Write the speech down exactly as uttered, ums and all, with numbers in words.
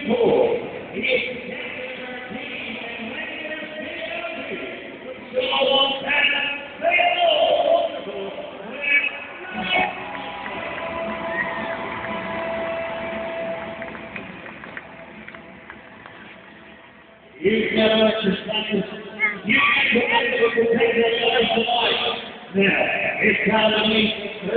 four. You've got to exercise. You've got to take your life. Now, it's time to meet.